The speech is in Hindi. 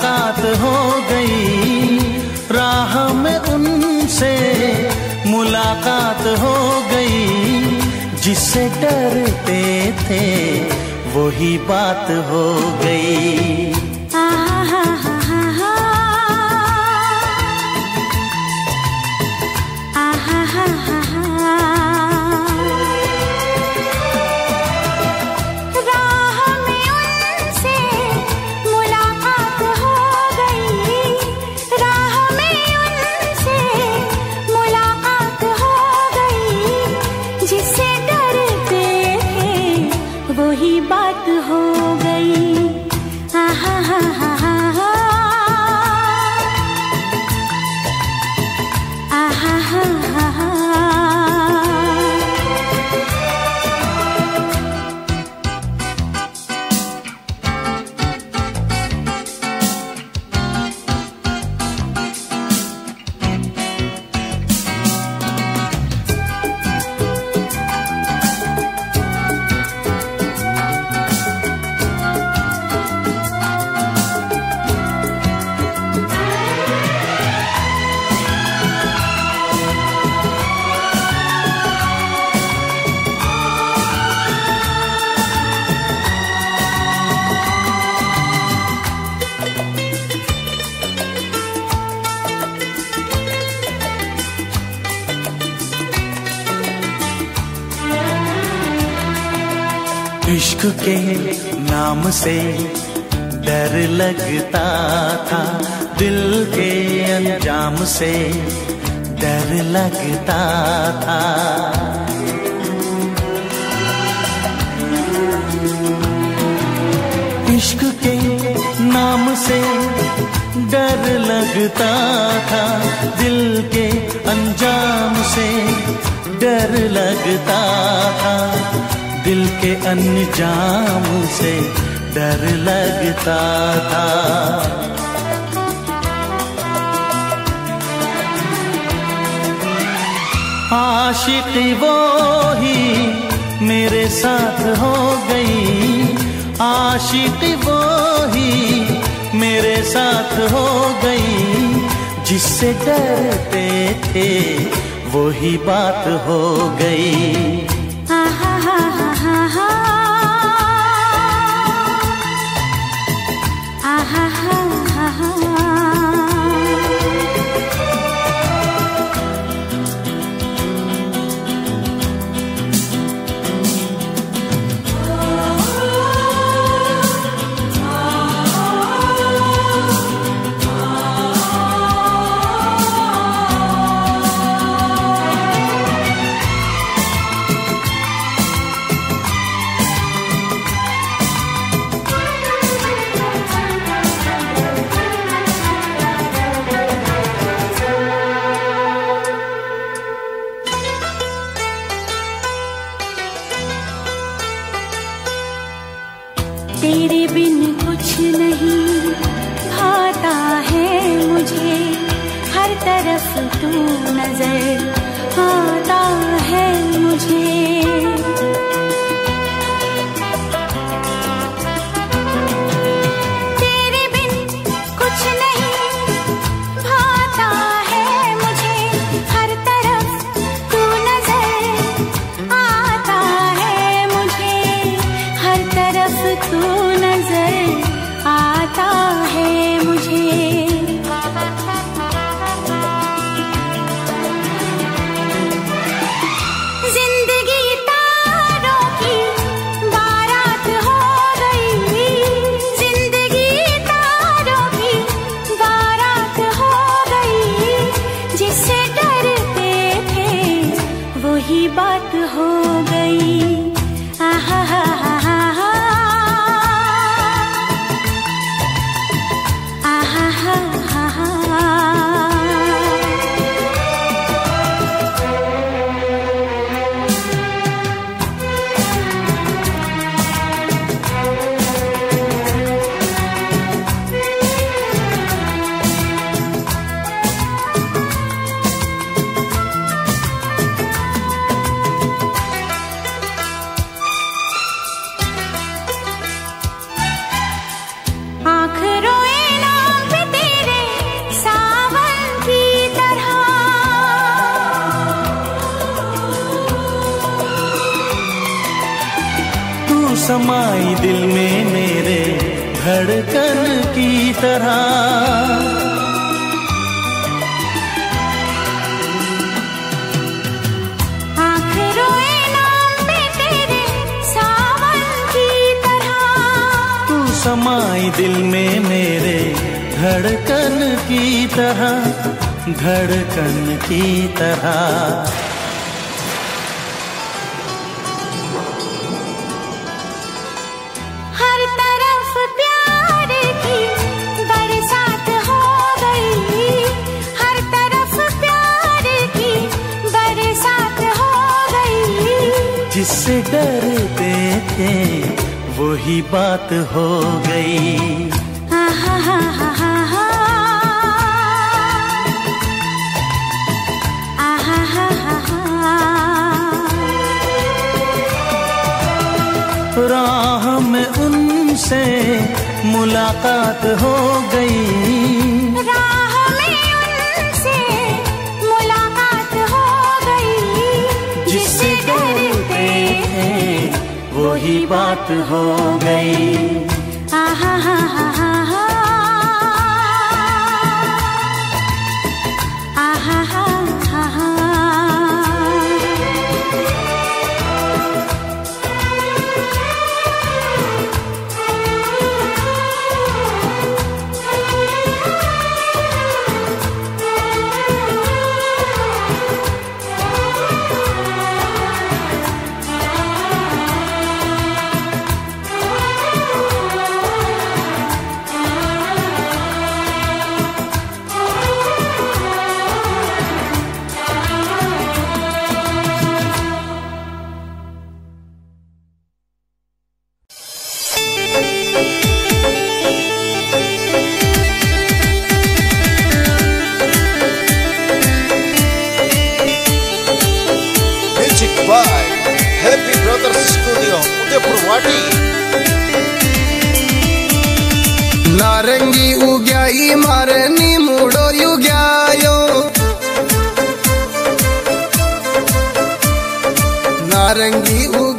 मुलाकात हो गई, राह में उनसे मुलाकात हो गई। जिससे डरते थे वही बात हो गई। वही बात हो गई। आहा हा हा हा हा, आहा हा हा हा। इश्क के नाम से डर लगता था, दिल के अंजाम से डर लगता था। इश्क के नाम से डर लगता था, दिल के अंजाम से डर लगता था। दिल के अंजाम से डर लगता था। आशिकी वो ही मेरे साथ हो गई, आशिकी वो ही मेरे साथ हो गई। जिससे डरते थे वही बात हो गई। तेरे बिन कुछ नहीं भाता है मुझे, हर तरफ तू नजर आता है मुझे। तेरे बिन कुछ नहीं भाता है मुझे, हर तरफ तू नजर आता है मुझे, हर तरफ तू नजर आता है मुझे। जिंदगी ता समाई दिल में मेरे धड़कन की तरह। आँख रोए नाम पे तेरे सावन की तरह। तू समाई दिल में मेरे धड़कन की तरह, धड़कन की तरह। हर तरफ प्यार की बरसात हो गई, हर तरफ प्यार की बरसात हो गई। जिससे डरते थे वही बात हो गई। आहा हा हा हा हा, आहा हा हा हा। राह में उनसे मुलाकात हो गई, राह में उनसे मुलाकात हो गई। जिससे डरते थे वही बात हो गई। आहा हा हा हा हा, आहा हा हा हा। Happy Brothers Studio, Udaypur. नारंगी उग्याई मारे नीमुडो युग्यायो, नारंगी